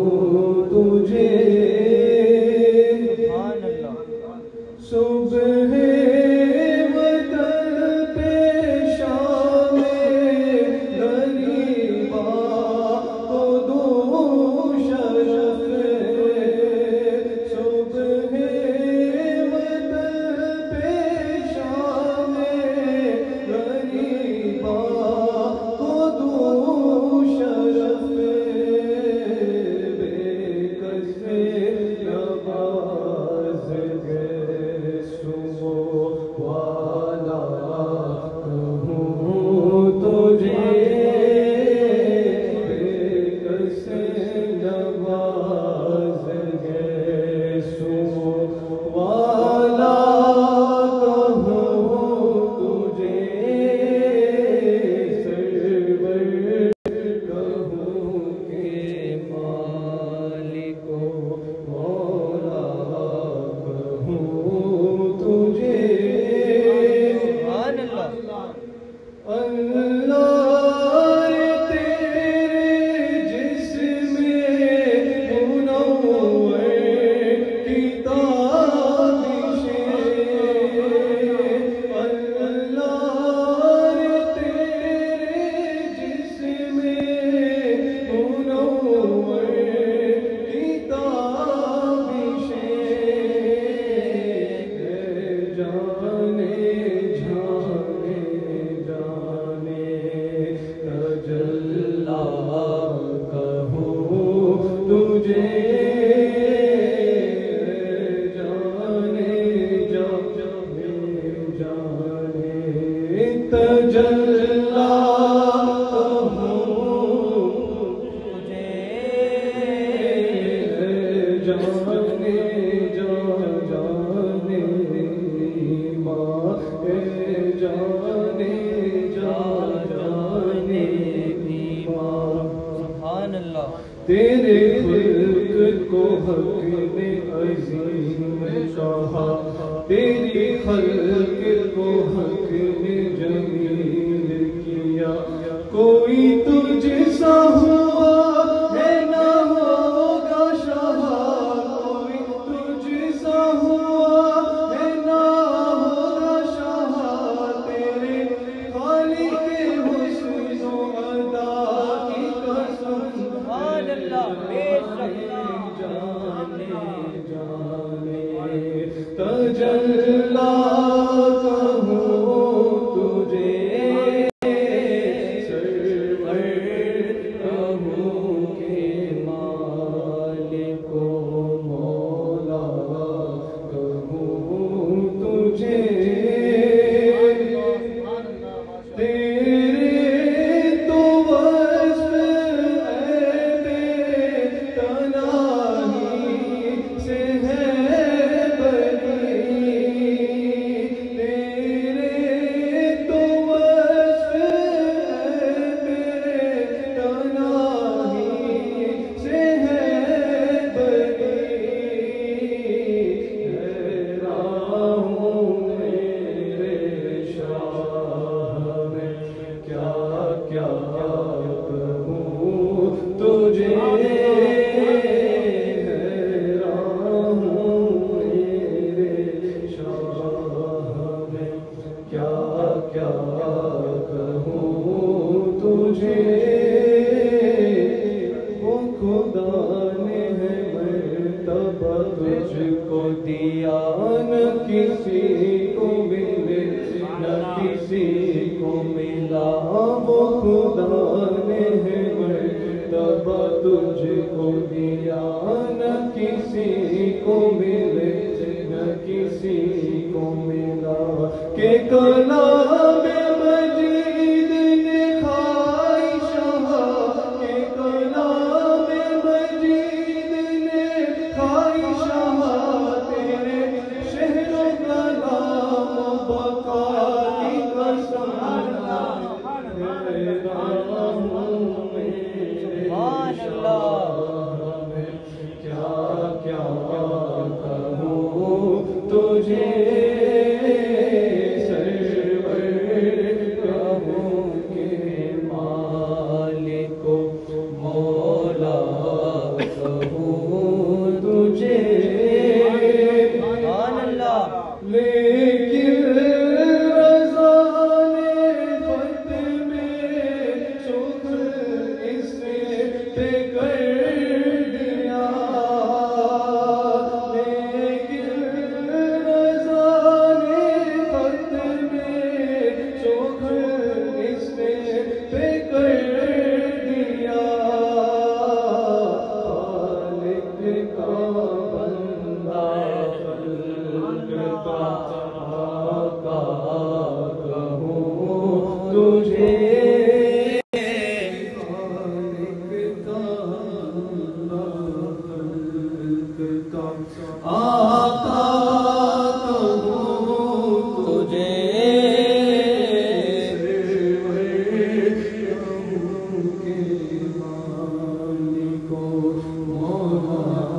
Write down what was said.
تجھے صبح وطن پہ شام غریبا کو دو شرف صبح وطن پہ شام غریبا کو دو شرف بے کس نواز گئے سمو والا کہوں تجھے بے کس نواز گئے سمو والا کہوں تجھے سرور کہوں کہ مالک و مولا کہوں تجھے اللہ تیرے جسم منور کی تابشیں اللہ تیرے جسم منور کی تابشیں جانے جانے جانے تجلا کہوں تجھے جانے جانے جانے تجلا جانے جانے ماں جانے جانے ماں سبحان اللہ تیرے خلق کو حق نے عظیم کہا تیری خلق کو حق نے جمیل کیا کوئی تجھ سا ہوا ہے نہ ہوگا شاہ کوئی تجھ سا ہوا ہے نہ ہوگا شاہ تیرے خالق حسن و ادا کی قسم سبحان اللہ بے شک جانے جانے تجلا کہوں تجھے سرور کہوں کہ مالک و مولا کہوں تجھے تیرے تو وصف ہے بے تناہی سے ہے بری تیرے تو وصف ہے بے تناہی سے ہے بری حیران ہوں میرے شاہ میں کیا کیا کہوں تجھے حیران ہوں میرے شاہ میں کیا کیا کہوں تجھے وہ خدا نے ہے مرتبہ تجھ کو دیا نہ کسی کو ملے نہ کسی کو ملا وہ خدا نے ہے مرتبہ تجھ کو دیا نہ کسی کو ملے نہ کسی کو ملا کہ کلام مجید نے کھائی شہا کہ کلام مجید نے کھائی شہا تیرے شہر و کلام و بقا کی قسم حیران ہوں میرے شاہ میں کیا کیا کہوں تجھے سرور कहूँ तुझे سبحان اللہ لیکن رضا نے خط میں شکر اس پہ کر دیا لیکن رضا نے خط میں شکر اس پہ کر دیا خالق کا بندہ تجھے آقا کہوں تجھے کے مالک مولا